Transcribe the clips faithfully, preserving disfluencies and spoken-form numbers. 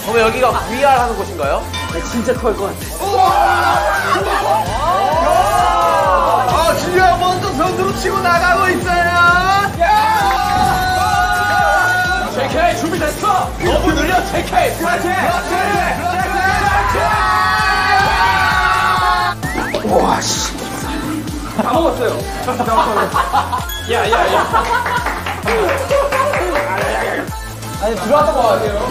그러면 여기가 브이알 하는 곳인가요? 네, 진짜 토할 것 같아. 아, 진짜 먼저 선두로 치고 나가고 있어요. 제이케이 준비됐어. 너무 느려, 제이케이. 그렇지. 그렇지. 와, 씨. 다 먹었어요. 야, 야, 야. 아니, 들어왔던 거 같아요.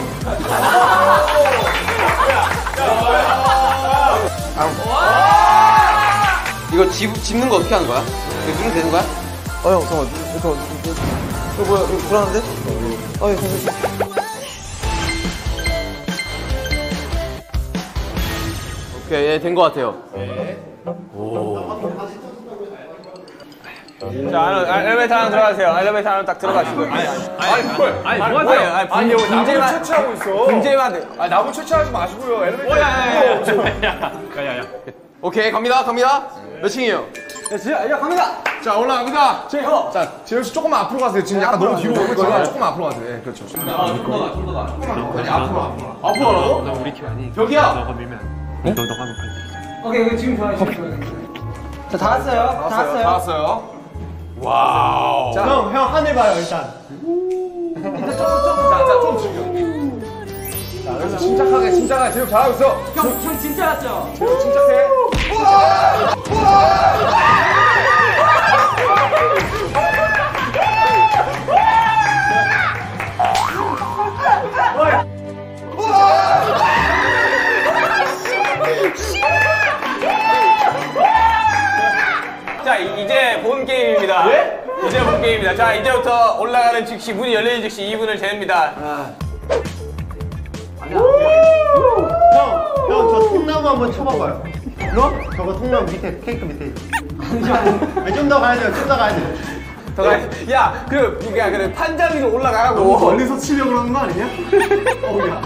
이거 집, 집는 거 어떻게 하는 거야? 이거 누르면 되는 거야? 어, 형, 잠깐만. 이거, 이거, 이거 뭐야? 이거 불안한데? 어, 이거 잠깐만. 오케이, 예, 된 거 같아요. 네. 오. 자, 아, 엘리베이터 하나 들어가세요. 엘리베이터 하나 딱 들어가시고요. 아니, 아니, 아니, 뭘? 아니, 뭐 하세요? 아니, 아니, 여기 나무 채취하고 있어. 분재만 돼. 아니, 나무 채취하지 마시고요. 엘리베이터. 야야야야야야야야. 오케이, 갑니다, 갑니다. 몇 층이에요? 야, 지야, 야, 갑니다. 자, 올라갑니다. 제 형. 자, 지현 씨 조금만 앞으로 가세요. 지금 약간 너무 뒤로 오고 있어요. 조금만 앞으로 가세요. 네, 그렇죠. 아, 좀 더 가, 좀 더 가. 아니, 앞으로, 앞으로. 앞으로 가라고? 나 우리 팀 아니니까. 여기야. 너가 밀면 안 돼. 너 너가 하면 빨리. 오케이, 오케이, 지금 좋아요. 지금 좋아요. 자, 다 왔어요. 다 왔어요. 다 왔어요. 와우. 자, 형, 형 하늘 봐요, 일단. 일단 조금, 조금. 자, 자, 좀 죽여. 자, 그래서 침착하게, 침착하게. 제육 잘하고 있어. 형, 형 진짜 왔죠? 제육 침착해. 자, 이제 본 게임입니다. 예? 이제 본 게임입니다. 자, 이제부터 올라가는 즉시, 문이 열리는 즉시 이 분을 재립니다. 형, 형, 저 통나무 한번 쳐봐봐요. 너? 저거 통나무 밑에, 케이크 밑에. 좀 더 가야 돼요, 좀 더 가야 돼요. 더 가. 야, 그, 그게 그 판장 위로 올라가고. 멀리서 치려고 그러는 거 아니냐? 어우야.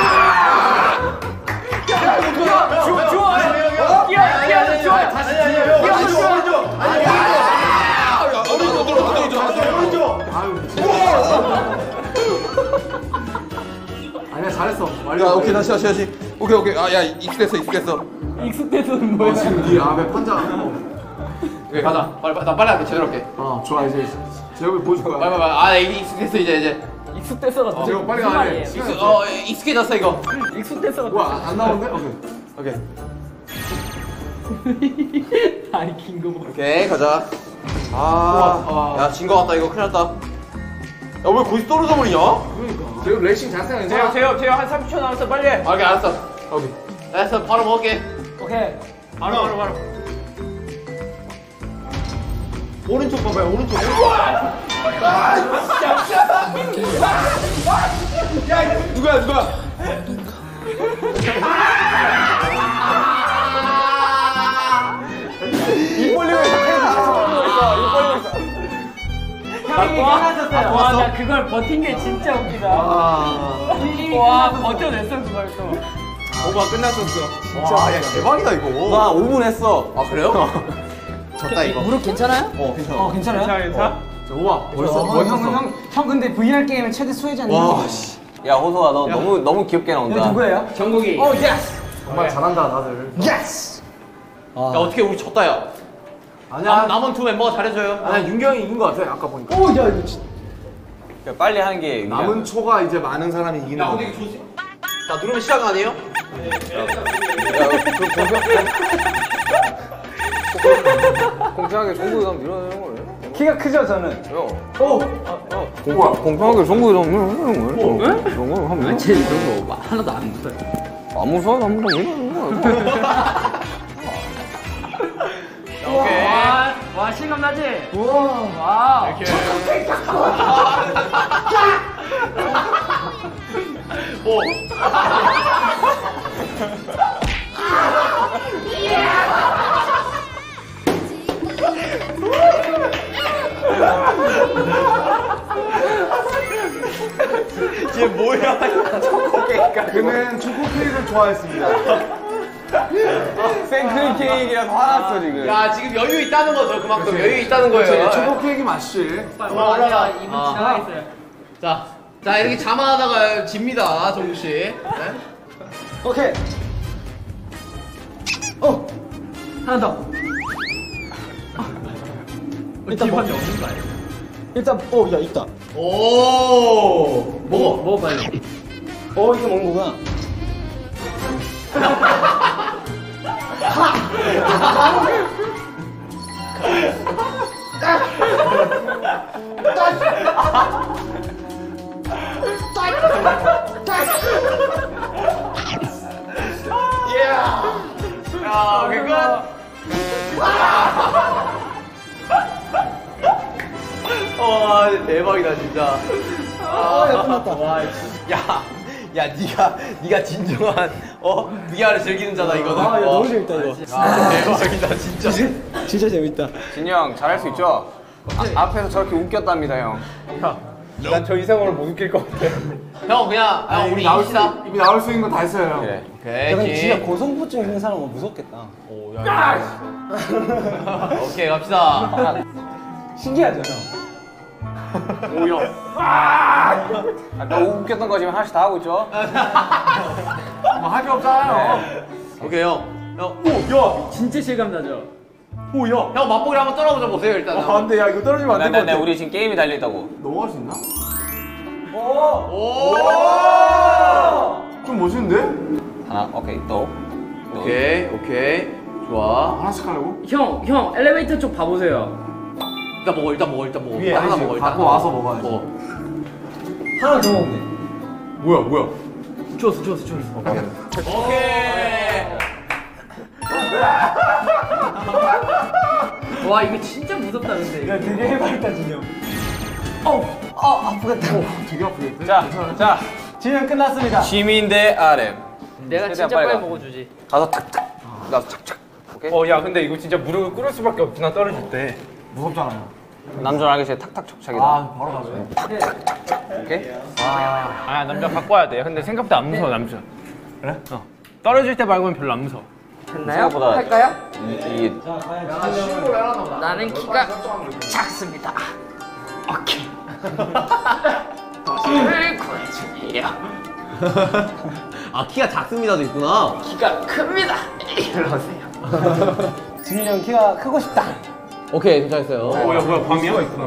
좋아, 좋아. 뛰어, 뛰어, 좋아. 다시 뛰어. 다시 오른쪽. 아니, 오른쪽. 오른쪽, 오른쪽. 아니야, 잘했어. 야, 오케이, 다시, 다시, 다시. 오케이, 오케이. 아, 야, 익숙됐어, 익숙됐어. 익숙돼서는 뭐야? 지금 네 앞에 판장. 오케이, 가자. 빨리, 빨리, 나 빨리 할게, 제대로 할게. 어, 좋아, 이제. 제육이 보여줄 거야. 빨리, 빨리, 빨리. 아, 이게 익숙됐어, 이제, 이제. 익숙돼서가 제육 빨리 가야 돼. 익숙, 어, 익숙해졌어, 이거. 익숙돼서가 뭐야, 안 나오는데? 오케이. 오케이. 아니 긴 거 뭐. 오케이, 가자. 아, 야, 진 거 같다, 이거. 큰일 났다. 야, 왜 거기서 떨어져 버리냐? 제육 레이싱 잘 생각해. 제요, 제요, 제요. 한 삼십 초 남았어, 빨리. 아, 오케이, 알았어. 오케이. 알았어, 바로 먹을게. 오케이. 바로, 바로, 바로. 오른쪽 봐봐요, 오른쪽. 야, 누구야, 누구야? 입 벌리고 있어, 입 벌리고 있어. 형이 끝났었어요. 와, 나 그걸 버틴 게 진짜 웃기다. 와, 버텨냈어 그걸 또. 오빠 끝났었어. 와, 야, 대박이다, 이거. 나 오 분 했어. 아, 그래요? 졌다, 이거. 무릎 괜찮아요? 어, 괜찮아. 어, 괜찮아요? 괜찮아, 괜찮아? 우와, 벌써, 어, 벌써. 형, 형, 형 근데 브이알 게임의 최대 수혜자님. 와, 씨. 야, 호소아, 너 너무, 너무 귀엽게 나온다. 이거 누구예요? 정국이. 어, 예스. 정말 잘한다, 다들. 예스. 야, 어떻게 우리 졌다, 야. 아니야. 남은 두 멤버가 잘해줘요. 아니야, 윤경이 이긴 거 같아, 아까 보니까. 오, 야, 이거 진짜. 야, 빨리 하는 게. 남은 초가 이제 많은 사람이 이기는 거. 자, 누르면 시작 아니에요? 공평하게 종국이 가면 밀어내는 거예요? 키가 크죠, 저는? 공평, 공평하게 종국이 가면 밀어내는 거예요? 그런 거 하면. 쟤 그런 거 하나도 안 무서워. 안 무서워, 안 무서워, 밀어내는 거야. 오케이. 와, 와 실감 나지? 우와. 와. 이렇게. 오. 얘 뭐야? 초코 케이크가. 그는 초코 케이크를 좋아했습니다. 생크림 케이크라서 화났어 지금. 야, 지금 여유 있다는 거죠. 그만큼 여유 있다는 거예요. 초코 케이크 맛있지. 올라가 이분 지나가겠어요. 자, 자, 이렇게 자만하다가 집니다, 정국 씨. 네? 오케이. 어. 하나 더. 일단 기반이 먹- 없는 거 아니야? 일단 어, 야 있다. 오. 먹어, 먹어 빨리. 어, 이거 먹는 거구나. 야, 그니까. 와, 대박이다, 진짜. 아, 야, 끝났다. 와, 야, 야, 니가, 니가 진정한, 어, 브이알을 즐기는 자다, 이거는. 아, 야, 어. 너무 재밌다, 이거. 아, 대박이다, 진짜. 진짜 재밌다. 진이 형 잘할 수 있죠? 아, 앞에서 저렇게 웃겼답니다 형. 난 저 이상으로 못 웃길 것 같아. 형, 그냥, 아, 우리 이깁시다. 이미 나올 수 있는 거 다 했어요. 그래. 오케이, 야, 근데 진짜 진. 고성부증 있는 사람은 무섭겠다. 오, 야, 야. 오케이, 갑시다. 신기하죠, 형? 오요. 아까 웃겼던 거 지금 하나씩 다 하고 있죠? 뭐할 게 없잖아요. 네. 오케이, 형. 형, 진짜 실감 나죠? 형, 맛보기를 한번 떨어보자 보세요, 일단. 아, 근데 야, 이거 떨어지면 안 네, 될 네, 것 네, 같아. 우리 지금 게임이 달려있다고. 넘어갈 수 있나? 오! 좀 멋있는데? 하나, 오케이, 또. 또. 오케이, 오케이. 좋아. 하나씩 하려고? 형, 형 엘리베이터 쪽 봐보세요. 일단 먹어, 일단 먹어, 일단 먹어. 위에 일단 하나 아니지, 먹어, 일단. 갖고 와서 먹어야지. 먹어. 하나 더 먹네. 뭐야, 뭐야? 주웠어, 주웠어, 주웠어. 오케이. 와 이거 진짜 무섭다 근데. 야, 되게 해맑다, 진영. 되게 아프겠대? 자, 자. 진영 끝났습니다. 지민 대 아렘. 내가 최대한 진짜 빨리 빨리 가. 먹어주지. 가서 탁탁. 가서 착착. 오케이? 어, 야, 근데 이거 진짜 무릎을 꿇을 수밖에 없구나, 떨어질 때. 무섭잖아요. 남자 알기 탁탁 촉착이다. 아, 바로 가죠. 오케이? 아 남자 갖고 와야 돼. 근데 생각보다 안 무서워 남자. 그래? 어. 떨어질 때 말고는 별로 안 무서워. 됐나요? 생각보다- 할까요? 이게 나는 키가 작습니다. 오케이. 도시를 구해주세요. 아, 키가 작습니다도 있구나. 키가 큽니다. 이러세요. 진영 형 키가 크고 싶다. 오케이, 도착했어요. 어, 야 뭐야 밤이야? 있구나.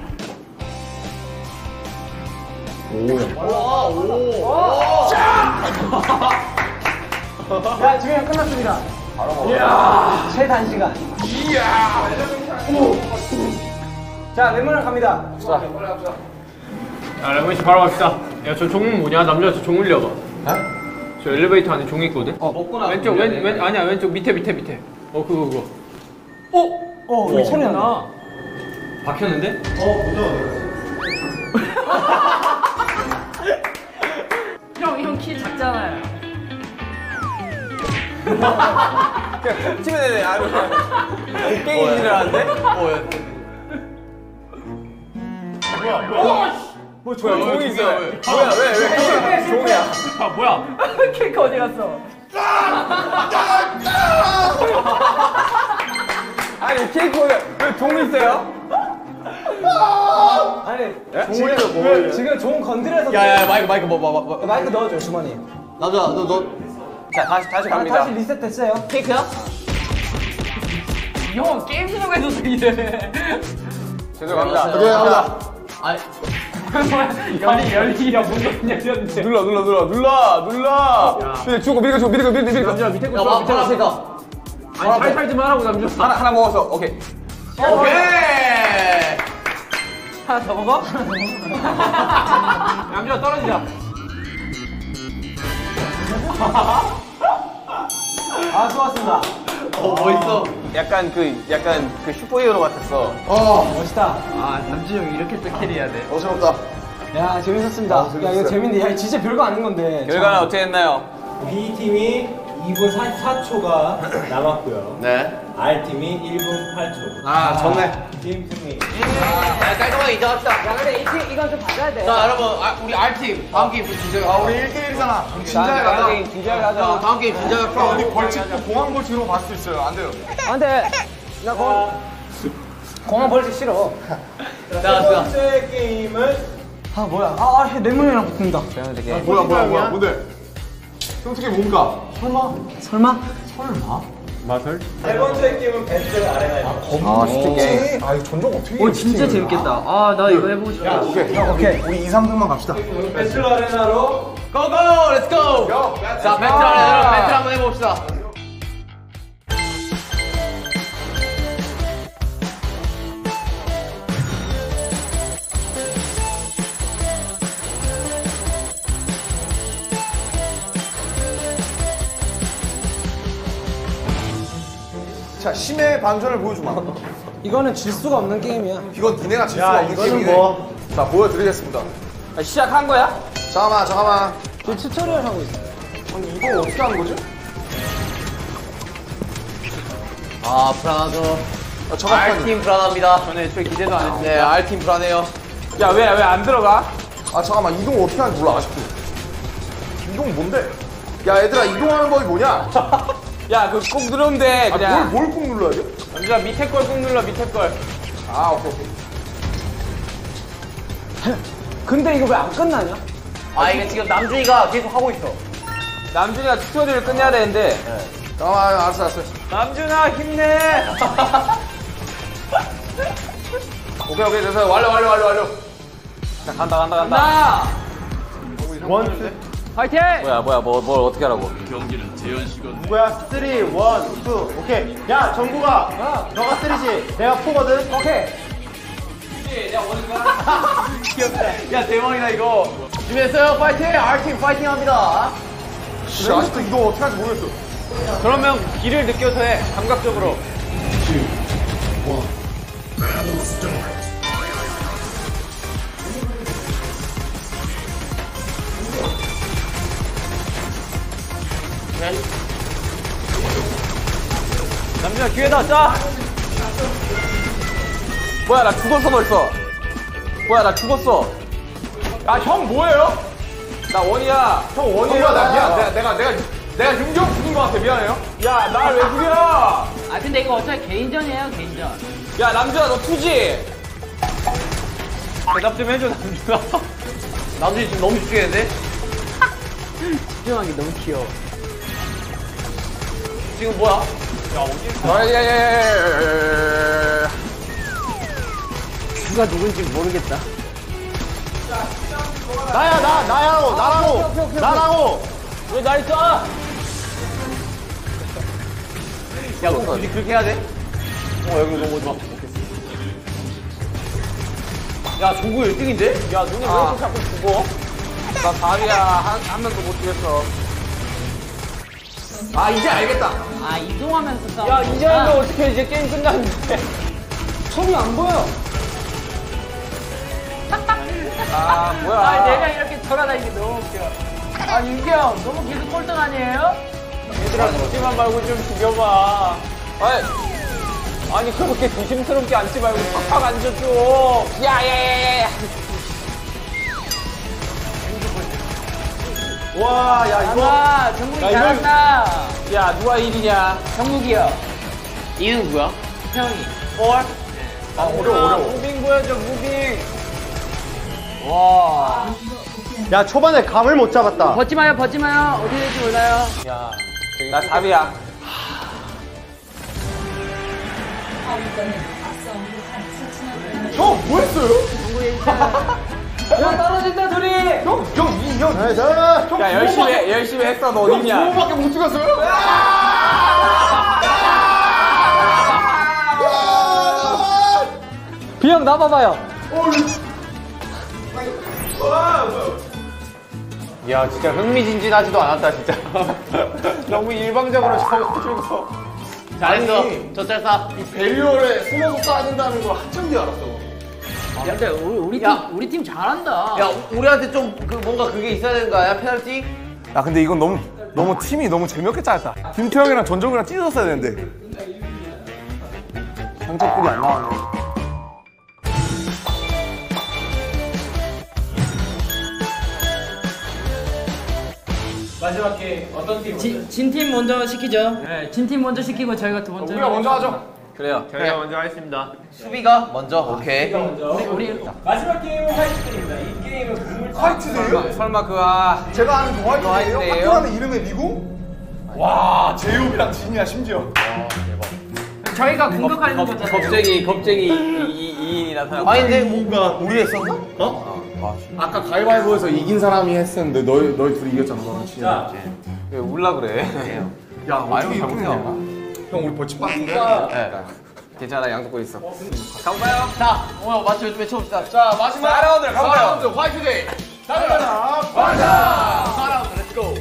야, 진영 형 끝났습니다. 바로 먹어. 이야. 최단시간. 이야. 자, 랩문을 갑니다. 야 레몬 씨 바로 갑시다. 야 저 종은 뭐냐? 남자 저 종 올려봐. 저 엘리베이터 안에 종이 있거든. 어 먹고 나서 왼쪽 올려야 왼, 돼. 왼 아니야 왼쪽 밑에 밑에 밑에. 어 그거 그거. 어, 왜 소리 안 나? 박혔는데? 형, 형 키 작잖아요. 치면 되네. 아, 게임인 줄 알았는데? 어, 야. 뭐 종이 있어요. 뭐야, 왜, 왜? 종이야. 아 뭐야? 케이크 어디 갔어? 아니, 케이크 왜, 왜 종이 있어요? 아니, 지금, 왜, 지금 종 건드려서. 야, 야, 마이크, 마이크, 뭐, 뭐, 뭐, 뭐. 마이크 넣어줘, 주머니. 남자, 너, 너. 자, 다시, 다시 아, 갑니다. 다시 리셋됐어요. 케이크야? 형 게임 중에서도 이래. 제대로 갑니다. 오케이, 갑니다. 아, 열리 열리 야 뭔가 열렸는데. 눌러, 눌러, 눌러, 눌러, 눌러. 근데 주고, 밀고, 주고, 밀고, 밀고, 밀고. 남자 밑에 야, 거 와, 밑에 바로 거. 앞에가. 아니 살살 좀 하라고 남자. 하나, 하나 먹었어. 오케이. 오케이! 하나 더 먹어? 남자 떨어지자. 아, 수고하셨습니다. 어, 멋있어. 약간 그, 약간 그 슈퍼히어로 같았어. 멋있다. 아 남주 형 이렇게 또 캐리해야 돼. 어지럽다. 야, 재밌었습니다. 야, 이거 재밌네. 야, 진짜 별거 아닌 건데. 결과는 어떻게 했나요? B팀이 이 분 사십사 초가 남았고요. 네. R팀이 일 분 팔 초. 아, 좋네. 팀 승리. 자, 깔끔하게 인정합시다. 야 근데 이팀 이건 좀 봐줘야 돼. 자, 여러분, 아, 우리 R팀. 다음 게임 진짜. 아, 우리 일 대일이잖아. 진짜 가자. 진짜 자, 가자. 다음 게임 진짜 가. 우리 벌칙 공항 벌칙으로 봤을 수 있어요. 안 돼요. 안 돼. 나 공, 공항 벌칙 싫어. 자, 자. 번째 게임은 아 뭐야? 아, 아 뇌물이랑 붙는다. 뭐야 뭐야 뭐야 뭔데? 형특이 뭔가? 설마? 설마? 세 번째 게임은 배틀 아레나입니다. 아 슈팅 게임. 아 이거 전적 어떻게? 오 진짜 재밌겠다. 아 나 이거 해보고 싶다. 오케이 오케이 우리 이, 삼 등만 갑시다. 배틀 아레나로 고고 렛츠고. 자 배틀 아레나로 배틀 한번 해봅시다. 자 심해 반전을 보여주마. 이거는 질 수가 없는 게임이야. 이건 니네가 질 수가 야 없는 이거는 게임이네. 뭐 자 보여드리겠습니다. 아, 시작한 거야? 잠깐만 잠깐만. 저 튜토리얼 하고 있어. 아니 이거 어떻게 하는 거지? 아 불안하죠. 아, 정확하니. R팀 불안합니다. 저는 애초에 기대도 안 했어. 네 R팀 불안해요. 야, 왜, 왜 안 들어가? 아 잠깐만 이동 어떻게 하는지 몰라 아직도. 이동 뭔데? 야 얘들아 이동하는 법이 뭐냐? 야, 그거 꾹 누르면 돼, 그냥. 뭘뭘꼭 눌러야 돼? 남준아, 밑에 걸 꾹 눌러, 밑에 걸. 아 오케이 오케이. 근데 이거 왜 안 끝나냐? 아 이게 지금 남준이가 계속 하고 있어. 남준이가 튜토리얼을 끝내야 되는데. 잠깐만 알았어 알았어. 남준아, 힘내! 오케이 오케이 됐어 완료 완료 완료 완료. 자, 간다, 간다, 간다. 나 원투 파이팅! 뭐야, 뭐야, 뭐, 뭘 어떻게 하라고. 누구야? 쓰리, 원, 투, 오케이. 야 정국아, 너가 쓰리지, 내가 포거든. 오케이. 야 대박이다 이거. 준비했어요? 파이팅! R팀 파이팅 합니다. 씨, 아직도 이동 어떻게 하는지 모르겠어. 그러면 길을 느껴서 해, 감각적으로. 남준아, 기회다, 짜! 뭐야 나 죽었어 벌써. 뭐야 나 죽었어. 야, 형 뭐예요? 나 원이야. 형 원이야 나 미안. 내가 내가 내가 내가 윤경 죽인 것 같아 미안해요. 야, 날 왜 죽여? 아 근데 이거 어차피 개인전이에요 개인전. 야, 남준아, 너 투지? 대답 좀 해줘, 남준아. 남준이 지금 너무 죽겠는데? 집중한 게 너무 귀여워. 지금 뭐야? 야예예예예. 누가 누군지 모르겠다. 나야 나 나야로 나라고 나라고. 왜 날 쏴? 야, 너 굳이 그렇게 해야 돼? 어, 여기 넘어오지 마. 야, 종구 일 등인데? 야, 눈이 왜 이렇게 자꾸 죽어? 나 다리야. 한, 한 명도 못 죽였어. 아, 이제 알겠다. 아 이동하면서 싸우. 야, 이제 하면 어떻게 이제 게임 끝났는데. 손이 안 보여. 아, 뭐야. 아 내가 이렇게 돌아다니는 게 너무 웃겨. 아 윤경 너무 계속 꼴등 아니에요? 얘들아, 죽지만 말고 좀 죽여봐. 아니, 아니, 그렇게 조심스럽게 앉지 말고 팍팍 앉아줘. 야, 야, 야, 야. 와, 야 이거. 와 정국이 야, 이걸- 잘한다. 야, 누가 일 위냐? 정국이요. 이는 누구야? 형이. 뭘? 아, 어려워, 어려워. 무빙 보여줘, 무빙. 와. 야 초반에 감을 못 잡았다. 벗지 마요 벗지 마요. 어디 될지 몰라요. 야, 나 답이야. 형, 뭐 했어요? 야 떨어진다 둘이. 형, 형, 이, 형. 자, 자. 형, 야, 열심히 해, 열심히 했어. 너 어딨냐? 두 번밖에 못 죽였어요? 비형 나봐봐요. 야, 진짜 흥미진진하지도 않았다, 진짜. 너무 일방적으로 적어주고. 잘했어. 저 짤싸. 이 배리얼에 숨어서 싸야 된다는 걸 한참 뒤에 알았어. 야, 근데 우리 우리 팀 야. 우리 팀 잘한다. 야, 우리한테 좀 그 뭔가 그게 있어야 되는 거 아니야? 페널티? 야 근데 이건 너무 너무 팀이 너무 재미없게 짜였다. 김태형이랑 전정이랑 찢었어야 되는데. 성적들이 안 나왔네. 마지막 게임 어떤 팀? 진 팀 먼저 시키죠. 네, 진 팀 먼저 시키고 저희가 두 번째. 우리가 먼저 하죠. 그래요. 저희가 먼저 하겠습니다. 수비가 먼저. 오케이. 우리 우리 마지막 게임은 화이트데이입니다. 이 게임은 국물 화이트데이요? 설마 그 아. 제가 아는 그 화이트데이요? 화이트데이요? 학교라는 이름의 리구? 와 제이홉이랑 진이야 심지어. 저희가 공격하는 거잖아요. 겁쟁이 겁쟁이 이인이 나타나고. 아니 근데 뭔가 우리 했었나? 아까 가위바위보에서 이긴 사람이 했었는데 너희 너희 둘이 이겼잖아. 너는 진이야. 왜 울라 그래? 야 어떻게 이겼냐? 형 우리 벌칙 받는데? 괜찮아 양도권 있어. 가볼까요? 자, 오늘 맞춰 외쳐봅시다. 자, 마지막 사 라운드를 가볼까요? 사 라운드 화이트데이. 가자. 가자. 사 라운드 렛츠 고.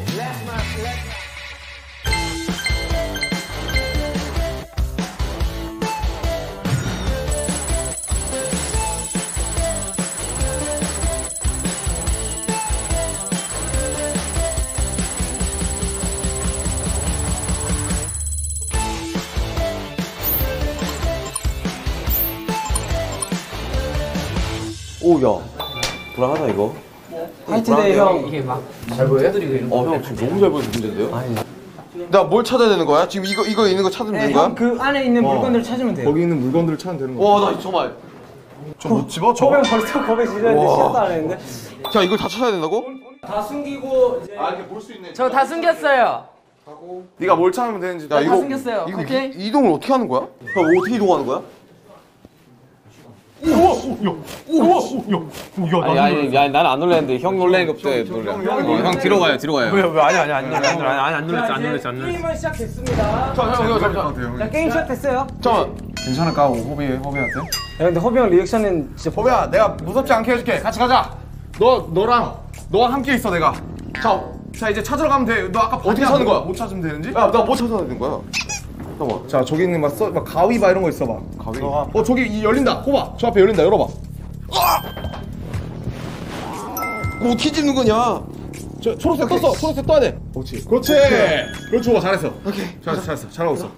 오야 불안하다 이거. 화이트데이 형 이게 막 잘 보여? 어형 지금 너무 잘 보여서 문제인데요? 나 뭘 찾아야 되는 거야? 지금 이거 이거 있는 거 찾으면 되는 거야? 그 안에 있는 물건들을 찾으면 돼요. 거기 있는 물건들을 찾으면 되는 거야. 와, 나 정말. 저못 집어? 저. 호병 벌써 고백 시작했는데 시작도 안 했는데. 자 이걸 다 찾아야 된다고? 다 숨기고 이제 아 이렇게 볼 수 있네. 저 다 숨겼어요. 네가 뭘 찾으면 되는지. 다 숨겼어요. 이거 오케이. 이, 이동을 어떻게 하는 거야? 형 어떻게 이동하는 거야? 아니 아니 아니 나는 안 놀랐는데 형 놀라는 것부터 놀래. 형 뒤로 가요 뒤로 가요. 왜 아니 아니 안 놀랐어 아니 아니 안 놀랐어 안 놀랐어 안 놀랐어. 게임은 시작됐습니다. 형 이거 잠깐. 자 게임 시작됐어요. 잠깐. 괜찮을까? 호비 호비한테? 야, 근데 허비 형 리액션은 진짜 호비야 내가 무섭지 않게 해줄게. 같이 가자. 너 너랑 너와 함께 있어 내가. 자, 자 이제 찾으러 가면 돼. 너 아까 어떻게 찾는 거야? 못 찾으면 되는지? 야 나 뭐 찾아야 되는 거야? 잠깐만. 자 저기 있는 막, 써, 막 가위 바 이런 거 있어 봐. 가위. 어 저기 이 열린다. 호봐. 저 앞에 열린다. 열어봐. 뭐 어떻게 집는 거냐? 저 초록색 떴어. 초록색 떠야 돼. 그렇지. 그렇지. 그렇지. 호봐 잘했어. 오케이. 잘했어. 잘했어. 잘하고 있어.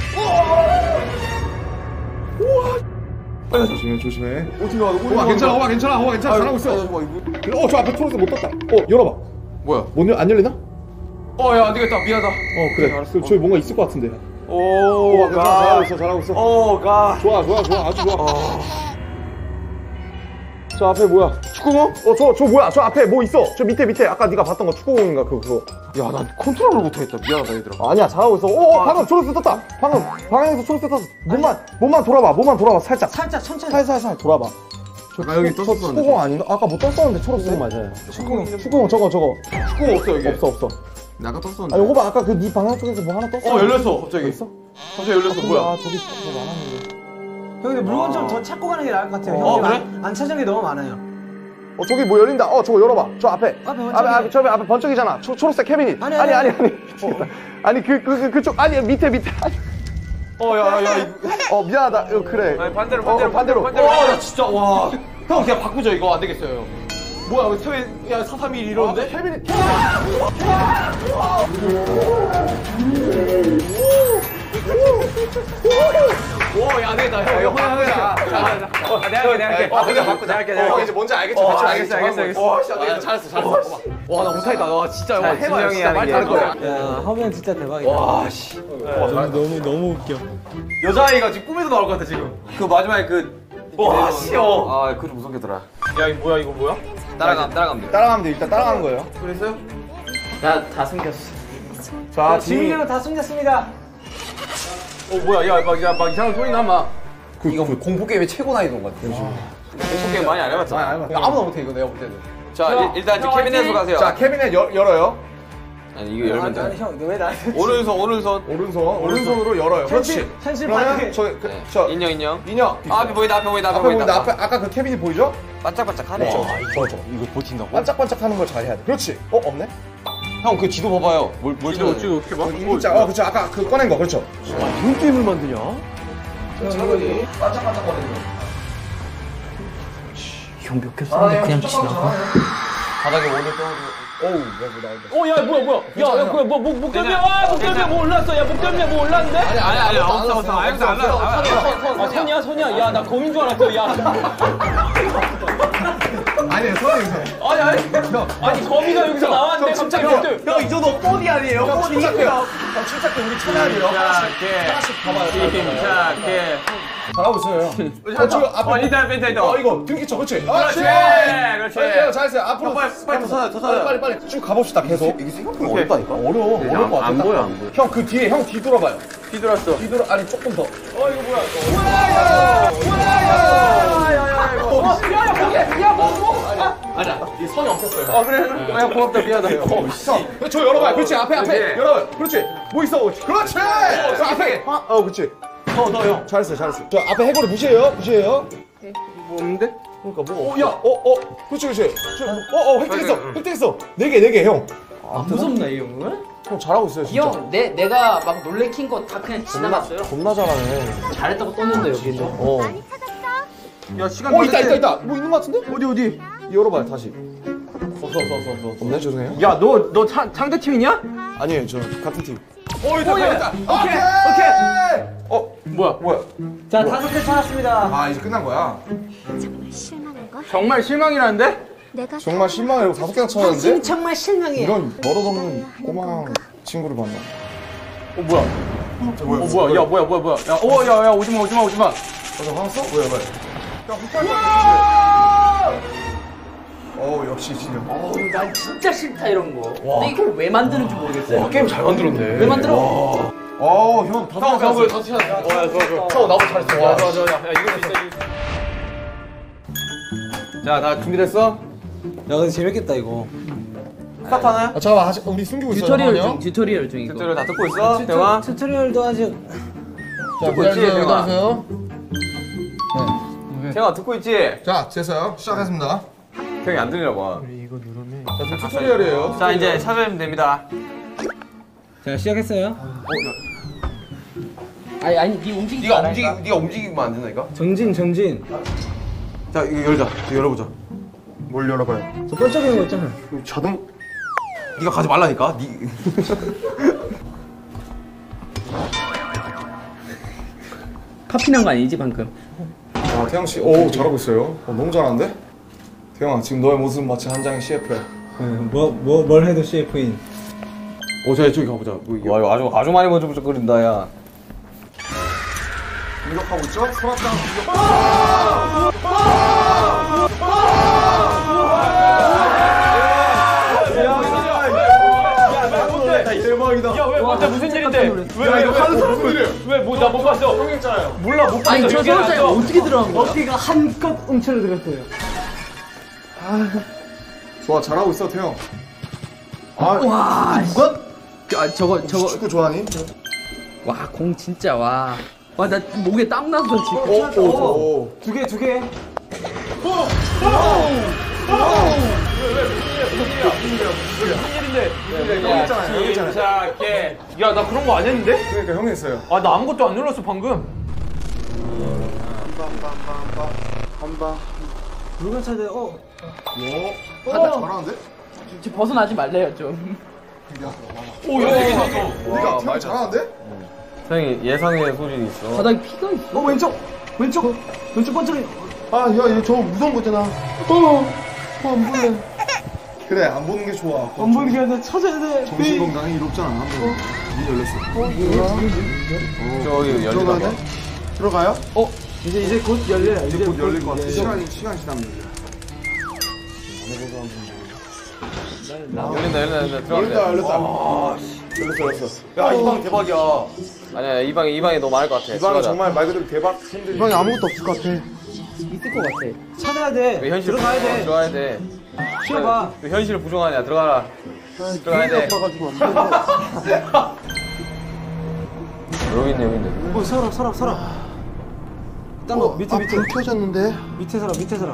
우와. 조심해 조심해. 어떻게 가? 호봐 괜찮아. 호봐 괜찮아. 호봐 괜찮아. 잘하고 있어. 어 저 앞에 초록색 못 떴다. 어 열어봐. 뭐야? 못 열, 안 열리나? 어 야 안 되겠다 미안하다. 어 그래. 알았어. 저기 뭔가 있을 것 같은데. 오, 호봐 괜찮아. 잘하고 있어. 잘하고 있어. 오, 가. 좋아 좋아 좋아 아주 좋아. 저 앞에 뭐야? 축구공? 어 저 저 뭐야? 저 앞에 뭐 있어? 저 밑에 밑에 아까 네가 봤던 거 축구공인가 그거 그거. 야, 난 컨트롤을 못하겠다. 미안하다 얘들아. 아니야 잘하고 있어. 오 방금 초록색 떴다. 방금 방향에서 초록색 떴어. 몸만 몸만 돌아봐. 몸만 돌아봐. 살짝. 살짝 천천히. 살살살 돌아봐. 아, 여기 저 축구공 아닌가? 아까 뭐 떴었는데 초록색 맞아요. 축구공 축구공 저거 저거. 축구공 없어 여기. 없어 없어. 나가 떴었는데. 아니 호바 아까 그 네 방향 쪽에서 뭐 하나 떴어. 어, 열렸어. 갑자기. 있어? 갑자기 열렸어. 뭐야? 아 저기 뭐 많았는데. 형 근데 물건 좀 더 찾고 가는 게 나을 것 같아요. 형 어, 지금 그래? 안, 안 찾은 게 너무 많아요. 어 저기 뭐 열린다. 어 저거 열어봐. 저 앞에. 앞에 번쩍이. 앞에 앞에 저기 앞에 번쩍이잖아. 초, 초록색 캐비닛. 아니, 아니 아니, 아니 아니. 미치겠다. 아니 그 그 그 그쪽 아니 밑에 밑에. 아니. 어, 야, 야, 야. 어 미안하다. 어, 그래. 아니, 반대로, 어, 반대로, 반대로. 반대로. 와, 나 진짜, 와. 형, 그냥 바꾸죠. 이거 안 되겠어요. 뭐야, 왜 토요일, 야, 사 삼 일 이러는데? 캐비닛. 오, 야, 안 되겠다. 형, 형, 형, 형. 자, 자, 자. 내가 할게 내가 할게. 어, 그냥 바꾸자. 내가 할게 내가 어, 할게. 이제 뭔지 알겠지? 어, 대충 알겠어, 알겠어, 알겠어. 와, 씨, 안 되겠다. 잘했어, 잘했어. 와, 나 못하겠다. 나 진짜 이거 해봐요. 진영이 진짜 하는 빨리 게. 할 거야. 야 허비 형 진짜 대박이다. 와, 씨. 너무 너무 웃겨. 여자아이가 지금 꿈에도 나올 것 같아, 지금. 그 마지막에 그. 와, 씨. 어. 아 그거 좀 무섭겠더라. 야 이거 뭐야 이거 뭐야? 따라가 따라가면 돼. 따라가면 돼. 일단 따라가는 거예요. 그랬어요? 나다 숨겼어. 자, 지민이 지민이 형은 다 숨겼습니다. 어 뭐야 야막 야 막 이상한 소리 나 막. 이거 공포 게임의 최고 난이도인 것 같아. 공포 게임 많이 안 해봤잖아. 아니, 아니, 아무나 못해, 이거 내가 볼 때는. 자 일- 일단 이제 캐비넷으로 가세요. 자, 캐비넷 열, 열어요. 아니 이거 열면 아니, 돼. 아니 형왜 나한테? 오른손 오른손. 오른손, 오른손으로 열어요. 그렇지. 현실 그러면 반응이. 저, 그, 저 인형 인형. 인형. 아, 앞에 보이다 앞에 보이다 앞에 앞에 보인다. 보이다. 앞에 아까 그 캐비닛 보이죠? 반짝반짝하네. 저, 저. 이거 버틴다고? 반짝반짝하는 걸 잘 해야 돼. 그렇지. 어, 없네. 형, 그 지도 봐봐요. 뭘, 뭘 이거 찾아야 어찌 어떻게 봐? 이 문자. 어, 그렇죠. 아까 그 꺼낸 거. 그렇죠. 이런 게임을 만드냐? 형몇 개 썼는데 그냥 지나가. 바닥에 원을 떠가지고. 어우, 왜 나온다. 어야 뭐야 뭐야 야야 뭐야 뭐 목- 목덜미야 와 목덜미야 뭐 올랐어 야 목덜미야 뭐 올랐는데? 아니 아니 없어 없어 알겠어 안 올라. 아 손이야 손이야 야 나 검인 줄 알았어 야 아니, 선생님. 아니 아니 거미가 여기서 나왔는데 갑자기 어때? 형, 이 정도 뽀디 아니에요? 형 뽀디. 침착해. 형 침착해. 우리 천안이에요. 침착해. 하나씩 봐봐요. 침착해. 잘하고 있어요. 형. 어, 지금 앞에. 어, 일단 펜타 일단. 어, 이거 등기쳐. 그렇지. 그렇지. 그렇지. 그렇지. 잘했어요. 앞으로. 빨리, 빨리 더 사자, 더 사자. 빨리, 빨리, 빨리. 쭉 가봅시다, 계속. 이게 생각보다 어렵다니까? 어려워. 어려울 것 같아. 안 보여, 안 보여. 형, 그 뒤에, 형 뒤돌아봐요. 뒤돌았어. 뒤돌아, 아니, 조금 더. 아니야, 이 선이 없었어요. 어, 그래. 야, 고맙다, 미안하다. 어, 있어. 저 열어봐요. 그렇지, 앞에, 앞에. 열어봐요. 그렇지. 뭐 있어? 그렇지. 저 앞에. 어, 그렇지. 더, 더, 형. 잘했어요, 잘했어요. 저 앞에 해골이 무시해요, 무시해요. 뭐 없는데? 그러니까 뭐. 어, 야, 어, 어. 그렇지, 그렇지. 저, 어, 어, 획득했어. 획득했어. 네 개, 네 개, 형. 안 무섭나 이 형은? 형 잘하고 있어요, 이 진짜. 형, 내 내가 막 놀래킨 거 다 그냥 지나갔어요. 겁나 잘하네. 잘했다고 떴는데 여기는. 어. 많이 찾았어? 야, 시간 어, 있다, 있다, 있다. 뭐 있는 것 같은데? 어디, 어디? 열어봐요, 다시. 없어, 없어, 없어, 없어. 없네, 죄송해요. 야, 너, 너 차, 상대 팀이냐? 아니에요, 저 같은 팀. 어, 있다, 예. 있다. 오케이, 오케이. 어, 뭐야? 뭐야? 자, 다섯 개 찾았습니다. 아, 이제 끝난 거야. 정말 실망할걸? 정말 실망이라는데? 내가 정말 실망이라고 다섯 개나 찾았는데? 정말 실망이에요. 이런 버릇없는 꼬망 친구를 만나. 어, 뭐야? 저 뭐야? 어, 뭐야? 야, 뭐야, 뭐야, 뭐야? 야, 어, 야, 야, 오지 마, 오지 마, 오지 마. 저 화났어? 뭐야, 뭐야? 야, 훅할 거야. 어우, 역시 진짜. 어우, 난 진짜 싫다 이런 거. 근데 이걸 왜 만드는지 모르겠어요. 게임 잘 만들었네. 왜 만들어? 어, 형, 다섯 개 찾았어. 다섯 시간. 어, 야, 좋아, 좋아. 형, 나보다 잘했어. 와, 좋아, 좋아. 야, 이거 있어, 이거 있어. 자, 나 준비됐어? 야 근데 재밌겠다 이거. 스타트 하나요? 아, 잠깐만, 아직 우리 숨기고 있어요. 튜토리얼 잠깐만요. 중, 튜토리얼 중 이거. 튜토리얼 다 듣고 있어? 대화? 튜토리얼도 아직. 자, 듣고 있지, 기다리세요, 대화? 기다리세요. 태영아, 듣고 있지? 자, 됐어요. 시작하겠습니다. 태영이 안 들리나 봐. 자, 지금 튜토리얼이에요. 자, 이제 찾아주면 됩니다. 자 시작했어요. 아니 아니 네 움직이지 네가 않아. 움직이, 네가 움직이면 안 된다니까? 정진 정진. 자, 이거 열자. 이거 열어보자. 뭘 열어봐요? 저 번쩍이는 거 있잖아. 자동. 네가 가지 말라니까. 네. 카피난 거 아니지 방금? 아, 태영 씨, 오, 잘하고 있어요. 어, 너무 잘하는데? 태영아, 지금 너의 모습 마치 한 장의 씨에프야. 뭐뭐 뭘 해도 씨에프인. 어, 자, 이쪽에 가보자. 뭐 이게. 와, 이거 아주, 아주 많이 번쩍번쩍거린다, 야. 공격하고 있죠? 소합장 공격. 대박이다. 야, 왜, 먼저 무슨 일인데? 왜, 야, 왜, 이거 왜? 하는 사람 소리래. 왜, 뭐, 나 못 봤어. 형이 했잖아요. 몰라, 못 봤어. 아니 저 여기 소자에 나왔어. 어떻게 들어간 거야? 어깨가 한껏 움츠러 들었어요. 좋아, 잘하고 있어, 태영. 아, 와, 누가? 아 저거 저거 축구 좋아하니? 와 공 진짜 와. 와 나 목에 땀 나서 지금. 오, 오, 오. 두 개 두 개. 형 했잖아요, 형 했잖아요. 시작해. 야, 나 그런 거 안 했는데? 그러니까 형이 했어요. 아, 나 아무것도 안 눌렀어, 방금. 물건 찾아요. 어. 오, 어, 잘하는데? 지금 벗어나지 말래요 좀. 오, 야, 되게 있었어. 우리가 태영 잘하는데? 태영이 예상의 소질이 있어. 바닥에 피가 있어. 어 왼쪽 왼쪽 왼쪽 번쩍이. 아, 야, 이거 저거 무서운 거잖아. 어안 보여. 그래, 안 보는 게 좋아. 안 보이게 하는데 찾아야 돼. 정신 건강이 이롭잖아. 한번 문 열렸어. 저기 열리나 봐. 들어가네? 들어가요? 이제 이제 곧 열려요. 이제 곧 열릴 것 같아. 시간이 시간 지나면 열려. 열린다, 열린다, 열린다. 들어가면 열렸다, 돼. 열렸다. 열렸어, 열렸어. 야, 이 방 대박이야. 아니야, 이 방에, 이 방에 너무 많을 것 같아. 이 방은 들어가자. 정말 말 그대로 대박. 힘들이. 이 방에 아무것도 없을 것 같아. 있을 것 같아. 찾아야 돼. 왜 현실 들어가야 부- 어, 돼. 들어가야 돼. 쉬어봐. 왜 현실을 부정하냐? 들어가라. 들어가야 돼. 아파가지고 안 돼. 여기 있네, 여기 있네. 어 서랍 서랍 서랍. 딴 거 밑에 아, 밑에 불 켜졌는데? 밑에 서랍 밑에 서랍.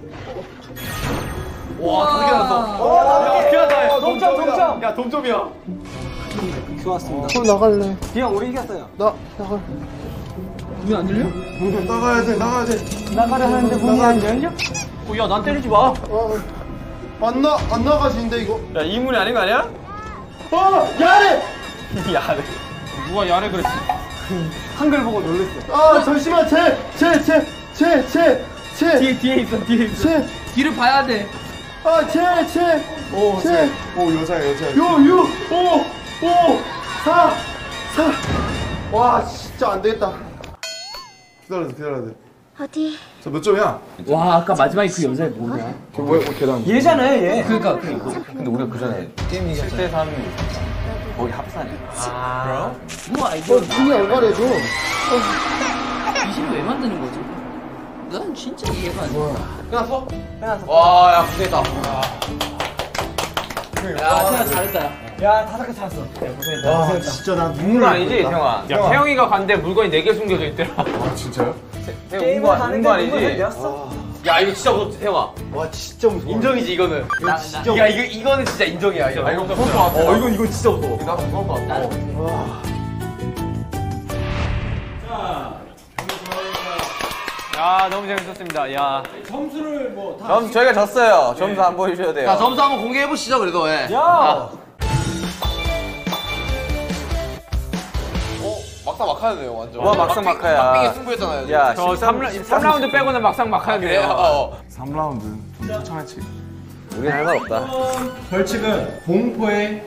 와, 두 개 났어. 야, 피하다. 동점, 동점. 야, 동점이야. 좋았습니다. 어, 나갈래. 그냥 우리 이겼어요. 나, 나갈. 문안 열려? 나가야 돼, 나가야 돼. 나가려 하는데 문이 안 열려? 어, 야, 난 때리지 마. 어, 안 나, 안 나가지는데, 이거? 야, 이 문이 아닌 거 아니야? 어, 야래! 야래. 누가 야래 그랬어? 한글 보고 놀랬어. 아, 잠시만, 제, 제, 제, 제, 제, 제, 뒤에 뒤에 있어 뒤에 있어. 제. 뒤를 봐야 돼. 아, 제, 제. 오, 제. 오, 여자야, 여자야. 요, 유, 오, 오, 사, 사. 와, 진짜 안 되겠다. 기다려야 돼, 기다려야 돼. 어디? 저 몇 점이야? 와 아까 마지막에 그 여자애 뭐냐? 저 뭐야, 뭐 계단. 얘잖아요, 얘. 그러니까 그 근데 우리가 그 전에 게임 이겼잖아. 칠 대 삼 거의 합산이야. 아 우와 이거 눈이 얼마래도. 이십을 왜 만드는 거지? 난 진짜 이해가 안 돼. 끝났어? 와, 야, 고생했다. 야 태아 잘했다. 야, 다섯 개 찾았어. 와, 진짜 나 눈물 그건 아니지, 태영아. 야, 태영이가 간데 물건이 네 개 숨겨져 있더라. 아, 진짜요? 태영 운거 운거 아니지? 되었어? 야, 이거 진짜 무섭지, 태영아. 와, 진짜 무서워. 인정이지, 이거는. 이거 진짜 야, 이거, 이거는 진짜 인정이야. 이거. 아, 이거 무서울 것 같아. 어, 이건, 이건 진짜 무서워. 나도 무서울 것 같아. 야, 너무 재밌었습니다. 야. 점수를 뭐 다. 점 저희가 졌어요. 점수 안 보여주셔도 돼요. 자, 점수 한번 공개해보시죠, 그래도. 예. 야! 막상 막하네요, 완전. 와, 막상 막하야. 막빙의 승부였잖아요. 야, 저 삼 라운드 빼고는 막상 막하네요. 어. 삼 라운드. 좀 추천할지. 우린 할 말 없다. 벌칙은 공포의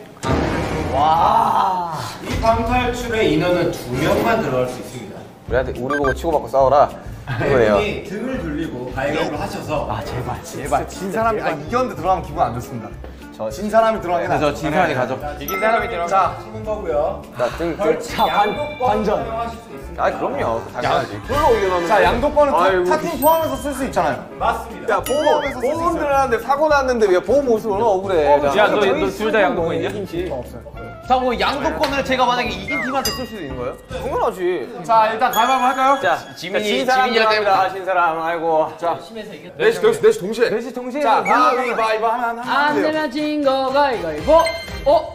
이 방탈출의 인원은 두 명만 들어갈 수 있습니다. 우리한테 우리 보고 치고받고 싸워라. 그거예요. 이 등을 돌리고 가위바위보를 하셔서 아, 제발. 진 사람이, 아, 이겼는데 들어가면 기분 안 좋습니다. 진 사람이 들어가는 게 저 진 사람이 가져. 이긴 사람이 들어. 자, 치는 거고요. 나 등, 등. 벌칙 양도권 사용하실 수 있습니다. 아, 그럼요. 당연하지. 자, 양도권은 타팀 포함해서 쓸 쓸 수 있잖아요. 맞습니다. 야, 보험, 보험 들어놨는데 사고 났는데 왜 보험 없으면 얼마나 억울해. 야, 너 둘 다 양도권 있냐? 자, 뭐 양도권을 제가 만약에 이긴 팀한테 쓸 수도 있는 거예요? 당연하지. 자, 일단 가위바위보 할까요? 자, 지민이, 진 사람 지민이 할 들어갑니다. 진 사람. 아이고. 자, 심해서 이겼다. 넷이, 넷이, 넷이 동시에. 넷이 동시에. 자, 가위바위보 하면 하면 안 돼요. 되면 진 거 가위가위보. 어?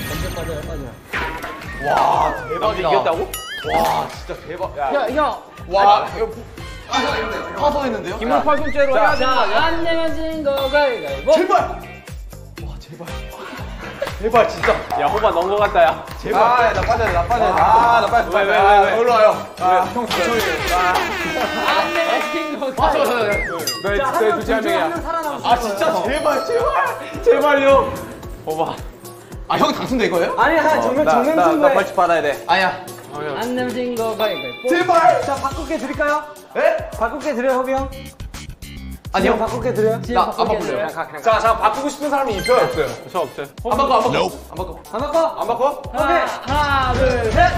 와, 대박이다. 이겼다고? 와, 진짜 대박. 야, 야 형. 와, 이거 파도했는데요? 김물 팔꿈째로 해야 되는 거 아니야? 안 되면 진 거 가위가위보. 제발! 제발, 진짜. 야, 호바 넣은 거 같다, 야. 제발. 아, 나 빠져야 돼. 나 빠져야 돼. 아, 나 빠져. 왜, 왜, 왜, 왜? 일로 와요. 아, 형 천천히. 안 되면 진 거 아, 저, 저, 가위가위보. 저. 너희, 너희 둘째 한 명이야. 아, 진짜 제발, 제발. 제발요. 호바. 아, 형 당첨된 거예요? 아니, 한 정면, 나, 정면 나, 나 승부에. 벌칙 받아야 돼. 아니야. 안 되면 진 거 가위가위보. 제발! 자, 바꿀게 드릴까요? 에? 바꿀게 드려요, 허비 형? 아니요. 바꿀게 드려요? 나 안 바꿀래요. 자, 자, 바꾸고 싶은 사람이 있어요, 없어요? 저 없어요. 안 바꿔, 안 바꿔. 안 바꿔. 안 바꿔? 안 바꿔? 하나, 하나, 둘, 셋.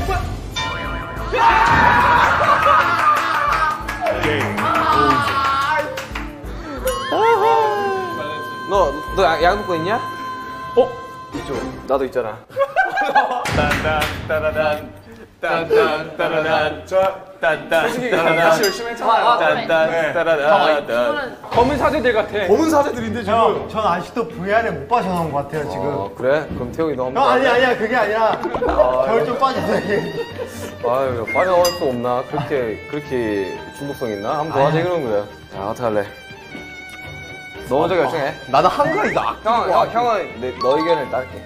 너, 너 양- 양도권 있냐? 어? 있죠. 나도 있잖아. 딴딴, 따라단. 딴딴, 따라단. 딴딴, 솔직히 따라단. 같이 열심히 했잖아요. 딴딴, 따라단. 검은 사제들 같아. 검은 사제들인데 지금. 형, 전 아직도 브이알에 못 빠져나온 것 같아요, 지금. 어, 그래? 그럼 태용이 너 한번. 형, 아니, 아니야, 그게 아니라. 결 좀 빠져나게. 아유, 빠져나갈 수 없나? 그렇게, 그렇게 중독성 있나? 한번 더 하자, 그러면 그래. 자, 어떻게 할래? 너 먼저 결정해. 나는 한가위 나. 형, 형, 형은 내, 너 의견을 따를게.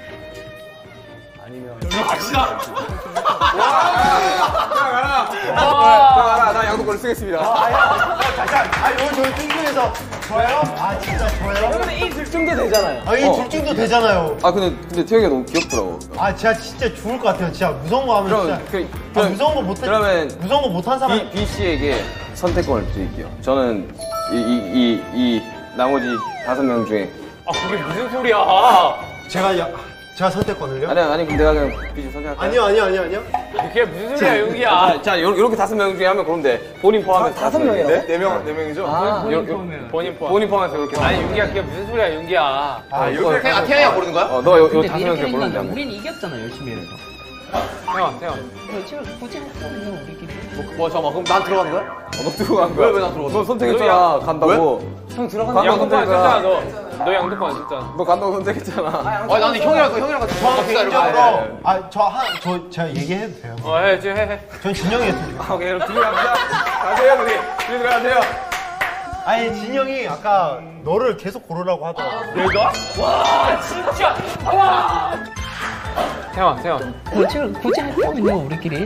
아, 나, 나 양도권을 쓰겠습니다. 아, 이거 저희 뚱뚱해서. 저요? 아, 진짜 저요? 근데 이 둘중도 되잖아요. 아, 이 어. 둘중도 되잖아요. 아, 근데, 근데 태용이가 너무 귀엽더라고. 아, 제가 진짜 죽을 것 같아요. 진짜 무서운 거 하면 그럼, 진짜. 그, 아, 그럼, 무서운 거 못해. 그러면 무서운 거 못한 사람. B, B 씨에게 선택권을 드릴게요. 저는 이, 이, 이, 이 나머지 다섯 명 중에. 아, 그게 무슨 소리야. 제가, 야, 제가 선택권을요? 아니, 아니, 그럼 내가 그냥 B 씨 선택할까요? 아니요, 아니요, 아니요, 아니요. 그게 무슨 소리야, 용기야. 자, 자, 요, 요렇게 다섯 명 중에 하면 그럼 돼. 본인 포함해서 다섯 명이라고? 네 명, 네 명이죠? 아, 요, 요, 본인 포함. 본인 포함해서 이렇게. 아니, 용기야, 그게 무슨 소리야, 용기야. 아, 이렇게. 태- 아, 태양이가 모르는 거야? 어, 너 요, 요 근데 다섯 명 중에 이렇게 고르면 생각하면 돼. 우린 이겼잖아 열심히 해서. 태영, 태영. 지금 굳이 할 거면 우리끼리. 뭐, 잠깐만. 그럼 난 들어가는 거야? 어, 너 들어간 거야? 왜, 왜나 들어갔어? 너 선택했잖아. 간다고. 형 들어간 간- 양도권 안 선택했잖아. 썼잖아, 너. 너 양도권 안 썼잖아. 너 간다고 선택했잖아. 아, 나는 형이랑, 형이랑 같이 저 같이 가려고. 개인적으로. 아, 저 한, 저, 제가 얘기해도 돼요. 어, 해, 지금 해, 해. 전 진영이 했으면 좋겠어요. 아, 오케이, 그럼 둘이 갑시다. 가세요, 우리. 둘이 들어가세요. 아니, 진영이 아까 너를 계속 고르라고 하더라고. 내가? 와, 진짜. 와. 태영, 태영. 굳이 굳이 할 거면 우리끼리.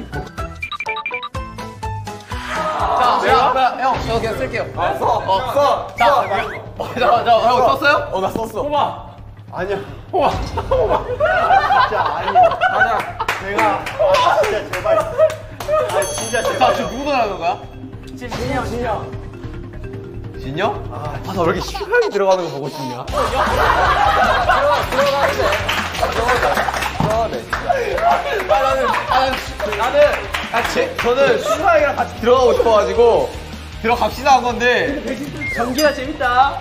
자, 제가, 형, 저 그냥 쓸게요. 써, 어, 써, 써. 잠깐, 잠깐, 형 썼어요? 어, 나 썼어. 뽑아. 아니야. 우와. 진짜 아니야. 가자. 내가 아, 진짜 제발. 아 진짜 자, 제발. 지금 누구 나가는 거야? 지금 진영, 진영. 진영? 아, 나 왜 이렇게 시간이 들어가는 거 보고 싶냐? 아, 나는, 아, 나는, 나는, 아, 제, 저는 슈가이랑 같이 들어가고 싶어가지고, 들어갑시다 한 건데. 전기가 재밌다.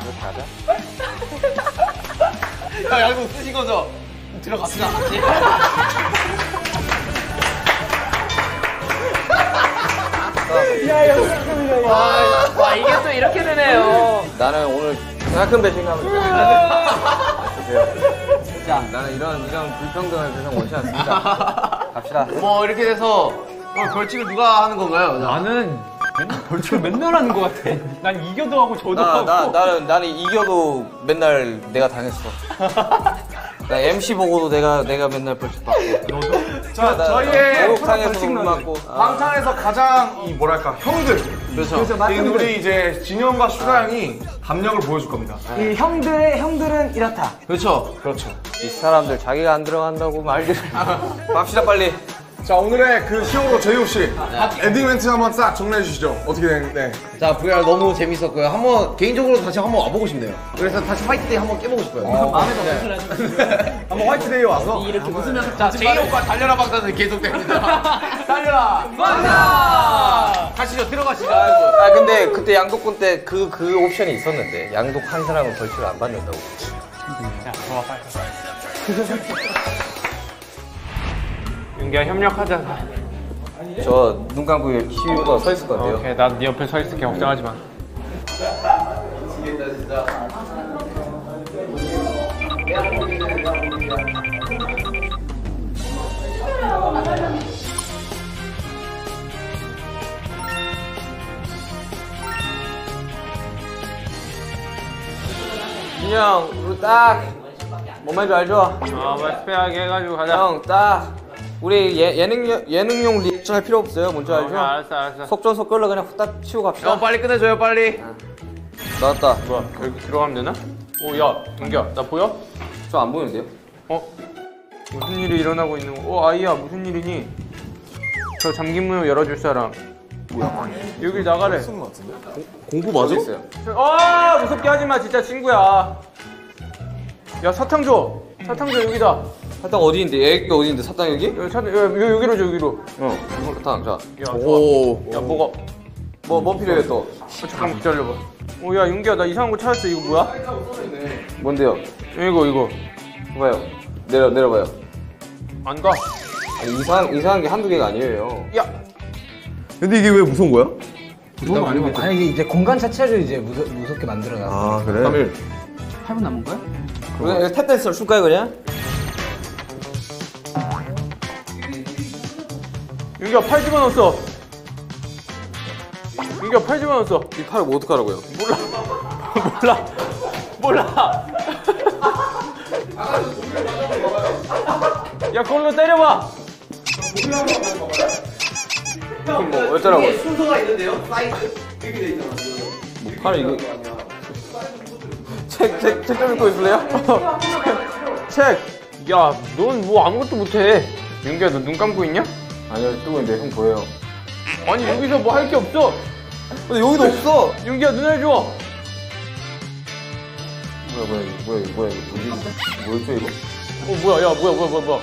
야, 양도 쓰신 거죠? 들어갑시다, 같이. 야, 여기 와, 와, 이게 또 이렇게 되네요. 나는 오늘 큰 배신감을 자, 나는 이런 이런 불평등한 세상 원치 않습니다. 갑시다. 뭐, 이렇게 돼서, 오늘 벌칙을 누가 하는 건가요? 나는 맨날 벌칙을 맨날 하는 것 같아. 난 이겨도 하고 저도 나, 하고. 나, 나는, 나는 이겨도 맨날 내가 당했어. 나 엠씨 보고도 내가, 내가 맨날 벌칙 받고. 자, 나, 저희의 목욕탕에서 물 맞고. 방탄에서 가장 이 뭐랄까 형들. 그렇죠. 이 우리 이제 진영과 슈가 형이 감력을 보여줄 겁니다. 이 형들의 형들은 이렇다. 그렇죠. 그렇죠. 이 사람들 자기가 안 들어간다고 말들을. 갑시다, 빨리. 자, 오늘의 그 히어로 제이홉 씨 엔딩 멘트 한번 싹 정리해 주시죠. 어떻게 되는데? 자, 브이알 너무 재밌었고요. 한번, 개인적으로 다시 한번 와보고 싶네요. 그래서 다시 화이트데이 한번 깨보고 싶어요. 마음에 더 무슨 한번 화이트데이 와서 이렇게 웃으면서 자, 제이홉과 달려라 방탄은 계속됩니다. 달려라 방탄! 가시죠, 들어가시죠. 아, 근데 그때 양독군 때 그, 그 옵션이 있었는데. 양독 한 사람은 벌칙을 안 받는다고. 윤기야 협력하자. 저 눈 감고 시우가 서 있을 건데요. 오케이, 난 네 옆에 서 있을게. 걱정하지 마. 미치겠다, 진짜. 진영, 우리 딱, 뭔 말인지 알죠? 아, 뭐 스페하게 해가지고 가자. 형, 딱, 우리 예, 예능용, 예능용 리액션 할 필요 없어요. 뭔지 어, 알죠? 알았어, 알았어. 속전속결로 그냥 후딱 치고 갑시다. 형, 빨리 끝내줘요, 빨리. 나왔다. 뭐야, 여기 들어가면 되나? 오, 야, 윤기야, 나 보여? 저 안 보이는데요? 어? 무슨 일이 일어나고 있는 거? 어, 아이야, 무슨 일이니? 저 잠긴 문을 열어줄 사람. 뭐야? 여기 나가래. 공부 맞아? 있어요. 아, 무섭게 하지 마, 진짜 친구야. 야, 사탕 줘. 사탕 줘, 여기다. 사탕 어디인데? 여기가 어디인데? 사탕 여기? 여기 사, 여, 여, 여기로 줘, 여기로. 어. 사탕, 자. 야, 오. 야, 뭐가? 뭐, 뭐 필요해 또? 어, 잠깐만 기다려봐. 오, 야, 윤기야, 나 이상한 거 찾았어. 이거 뭐야? 뭔데요? 이거, 이거. 봐봐요. 내려, 내려봐요. 안 가. 아니, 이상, 이상한 게 한두 개가 아니에요. 야, 근데 이게 왜 무서운 거야? 아니 이게 이제 공간 자체를 이제 무서, 무섭게 만들어놔. 아 그래? 삼 일. 팔 분 남은 거야? 그냥 탭댄스를 쏠까요, 그냥? 윤기야, 팔 집어넣었어. 윤기야, 팔 집어넣었어. 이 팔을 뭐 어떡하라고요? 몰라. 몰라. 야, 그걸로 때려봐. 그럼 뭐, 어쩌라고? 순서가 있는데요? 사이즈. 이렇게 돼 있잖아. 뭐 팔을 이거. 책, 책, 책 좀 읽고 있을래요? 책. 야, 넌 뭐 아무것도 못해. 윤기야, 너 눈 감고 있냐? 아니요, 뜨고 있는데 형 보여요. 아니, 여기서 뭐 할 게 없어. 근데 여기도 없어! 윤기야, 눈을 줘. 뭐야, 뭐야, 이거, 뭐야, 이거, 뭐야, 이거, 뭐지? 뭐였죠, 이거? 어, 뭐야, 야, 뭐야, 뭐야, 뭐야, 뭐야.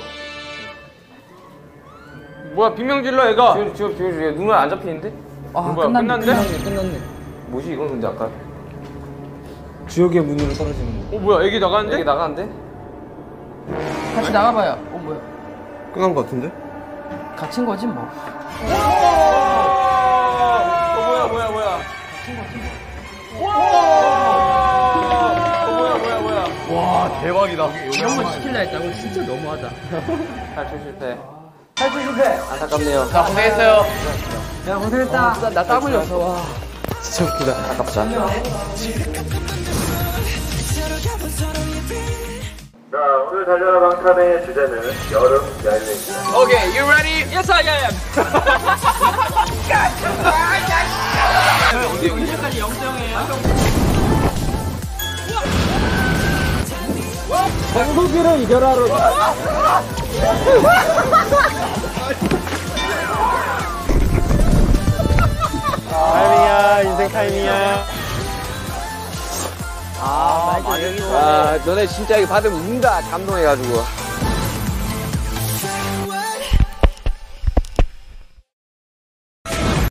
뭐야, 비명 질러, 애가. 지금, 지금, 지금, 지금 눈을 안 잡히는데? 아 뭐야, 끝났네. 끝났네? 끝났네. 끝났네. 뭐지, 이건 근데 아까? 지옥의 문으로 떨어지는 거. 어, 뭐야, 애기 나가는데? 여기 나가는데? 같이 나가봐요. 어, 뭐야? 끝난 거 같은데? 갇힌 거지, 뭐. 어, 뭐야, 뭐야, 뭐야. 어, 뭐야, 뭐야, 뭐야. 와, 대박이다. 이런 거 시킬라 했다고? 진짜 너무하다. 탈출 실패. 탈출 실패. 안타깝네요. 자, 고생했어요. 야 고생했다. 나, 나 땀 흘렸어, 와. 진짜 웃기다. 아깝다. 자 오늘 달려라 방탄의 주제는 여름 여행입니다. 오케이, you ready? Yes, I am. 어디 여기? 이제까지 영정이에요. 후기를 이겨라로. 타이밍이야, 인생 타이밍이야. 아, 너네 진짜 이거 받으면 운다. 감동해가지고.